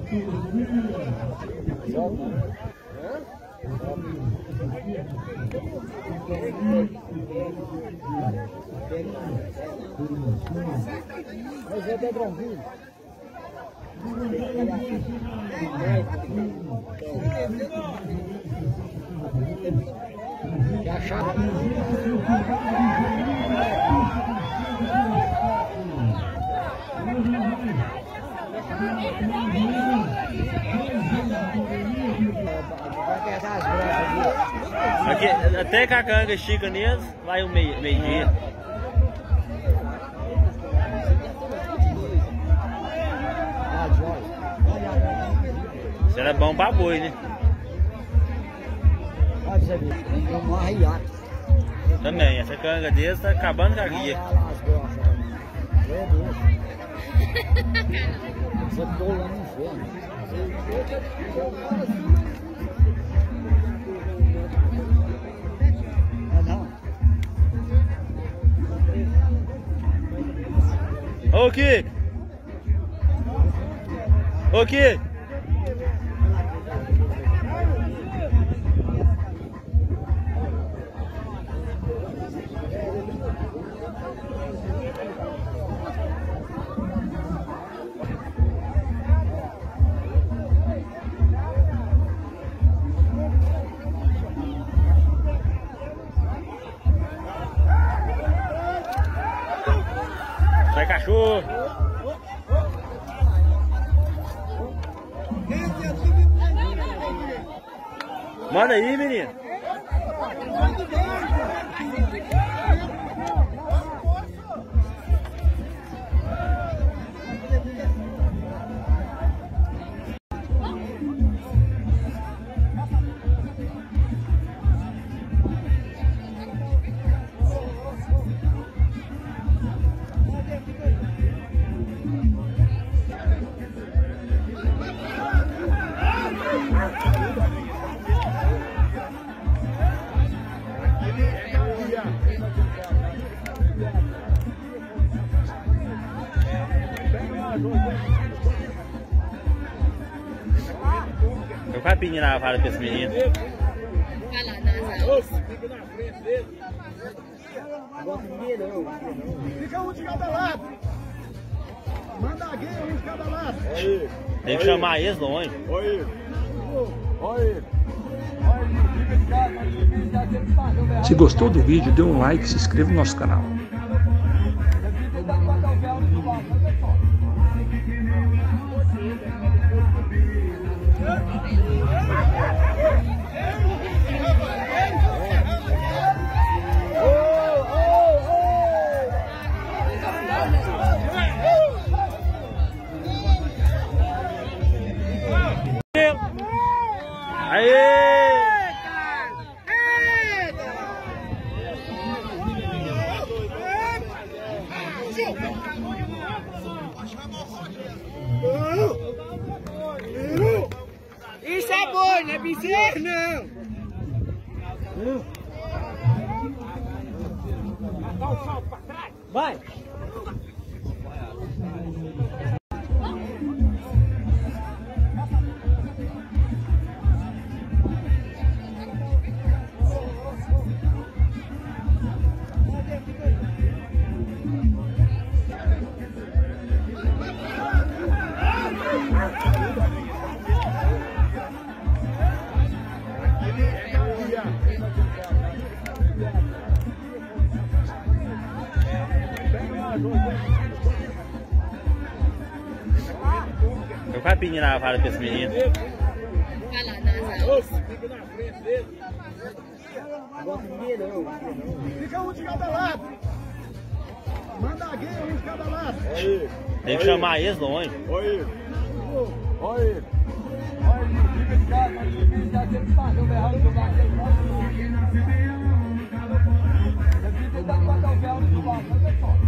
Mas é até tranquilo. Que achava. Aqui, até que a canga estica neles, vai um meio-dia. Isso era bom pra boi, né? Também, essa canga deles tá acabando com a guia. Você tô lá no inferno. Ô Kiko! Ô Kiko! Sai cachorro! Manda aí, menino! Eu quase pedi na vara pra esse menino. Vai lá, Nazar. Fica na frente dele. Fica um de cada lado. Manda a guia um de cada lado. Tem que chamar eles longe. Olha Se gostou do vídeo, dê um like e se inscreva no nosso canal. Isso é boi, não é bezerro, não! Dá um salto pra trás! Vai! Eu quase pedi na vara pra esse menino. Vai lá, Nazar. Fica na frente dele. Fica um de cada lado. Manda a guia um de cada lado. Tem que chamar eles longe. Olha fica de casa, fica de casa, eu errado do barco. Eu fico tentando botar o ferro do barco, olha só.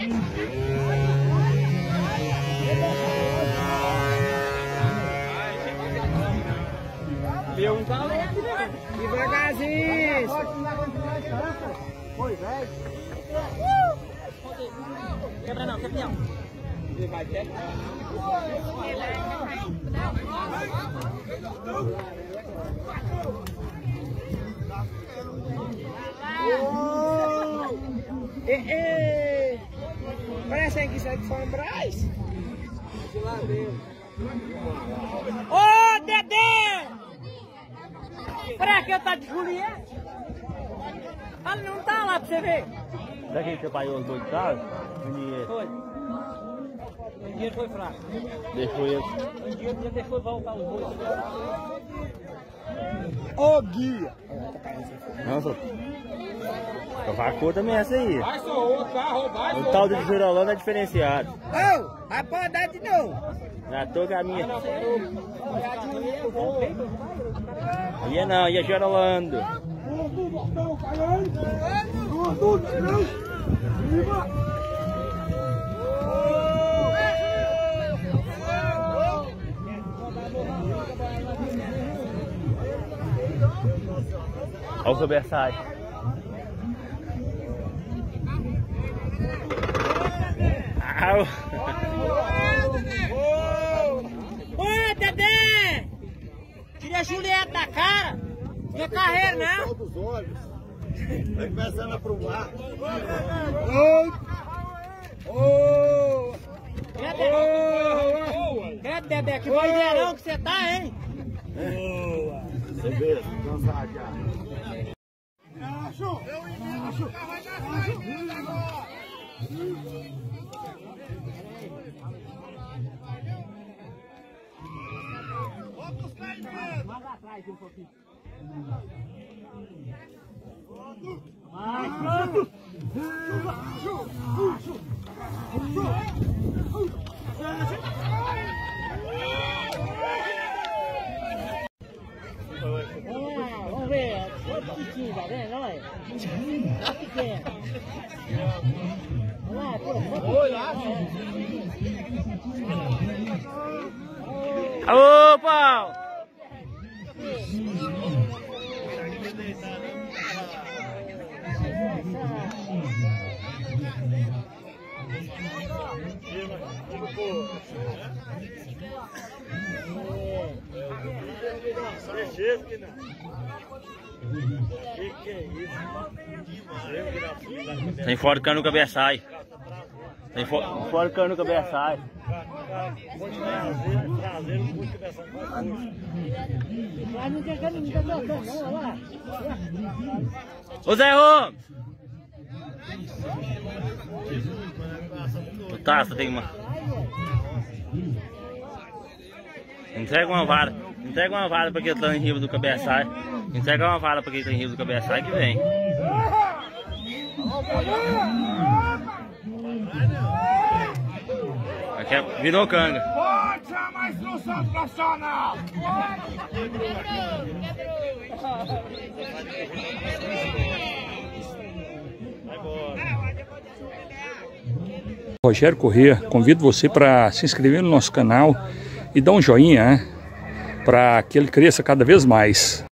Meu não tá leve, né? Devagarzinho. Foi, velho. Quebra não, quebra não. Ele vai ter. Parece que isso aqui foi um Braz. Ô, Dedé! Pra que tá de Juliette? Ela não tá lá pra você ver. Será que você pagou os dois de casa? O dinheiro. Foi. O dinheiro foi fraco. Deixou ele. O dinheiro já deixou voltar os dois. Ô, guia. Nossa. Cavacou também essa aí. Vai, só outro, vai roubar. O tal de Girolando é diferenciado. Ô, vai pra dar de novo. Na toca a minha. Aí não, aí é Girolando. Olha o cabeçalho. Ô, Dedé! Tira a Juliette da cara. Não é carreira, não. Dos olhos. Vai começando a provar. É, Dedé, que bandeirão que você tá, hein? Você vê, cansado já. Manda atrás um pouquinho. Vamos ver, outro tiquinho, tá vendo? Olha. Tá pequeno. Olha lá, pô. Oi, lá. Alô, Paulo! Tá enforcando o cabeçalho. Tá enforcando o cabeçalho. Ô Zé Rô! O Taça tem uma. Entrega uma vara. Entrega uma vara pra quem tá em riba do cabeçalho. Entrega uma vara pra quem tá em riba do cabeçalho que vem. Aqui é, virou canga. Pode chamar a instrução profissional! Rogério Corrêa, convido você para se inscrever no nosso canal e dar um joinha, né? Para que ele cresça cada vez mais.